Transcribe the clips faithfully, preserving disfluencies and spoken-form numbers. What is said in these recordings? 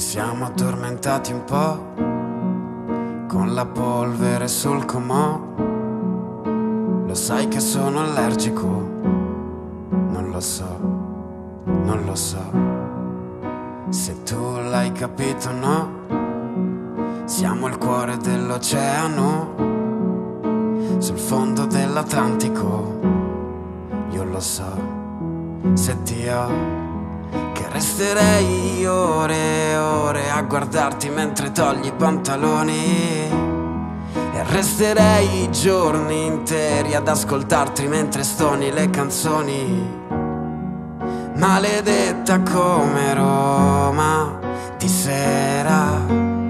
siamo addormentati un po' con la polvere sul comò. Lo sai che sono allergico? Non lo so, non lo so. Se tu l'hai capito, no? Siamo il cuore dell'oceano, sul fondo dell'Atlantico. Io lo so, se ti ho, che resterei ore e ore a guardarti mentre togli i pantaloni, e resterei giorni interi ad ascoltarti mentre stoni le canzoni. Maledetta come Roma di sera,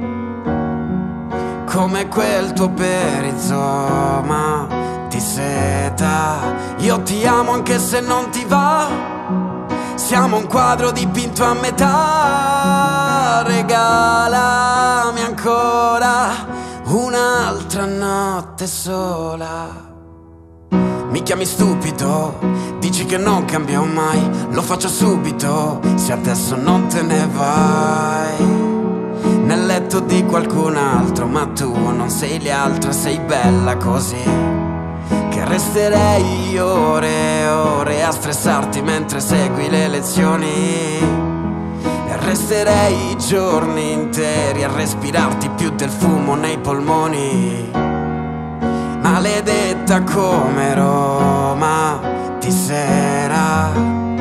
come quel tuo perizoma di seta. Io ti amo anche se non ti va, siamo un quadro dipinto a metà. Regalami ancora un'altra notte sola. Mi chiami stupido, dici che non cambio mai, lo faccio subito, se adesso non te ne vai nel letto di qualcun altro. Ma tu non sei le altre, sei bella così, che resterei ore e ore a stressarti mentre segui le lezioni, e resterei giorni interi a respirarti più del fumo nei polmoni. Maledetta come Roma di sera,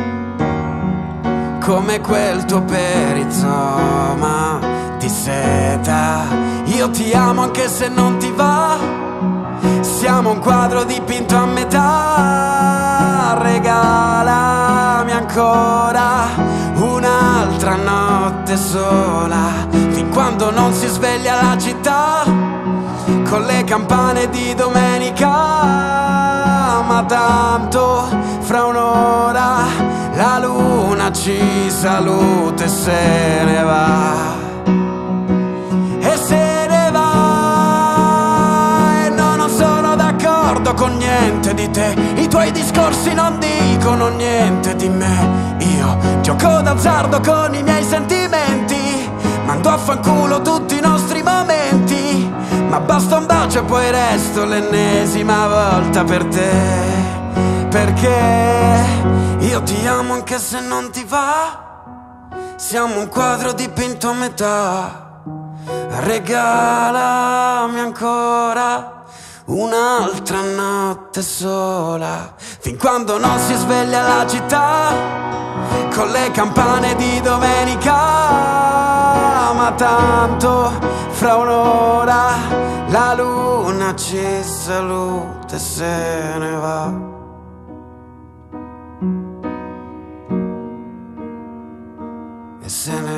come quel tuo perizoma di seta. Io ti amo anche se non ti va, siamo un quadro dipinto a metà. Regalami ancora un'altra notte sola, fin quando non si sveglia la città con le campane di domenica. Ma tanto fra un'ora la luna ci saluta e se ne va, e se ne va. E no, non sono d'accordo con niente di te, i tuoi discorsi non dicono niente di me. Io gioco d'azzardo con i miei sentimenti, mando a fanculo tutti i nostri momenti, ma basta un bacio e poi resto l'ennesima volta per te, perché io ti amo anche se non ti va, siamo un quadro dipinto a metà. Regalami ancora un'altra notte sola, fin quando non si sveglia la città con le campane di domenica. Ma tanto fra un'ora la luna ci saluta e se ne va. E se ne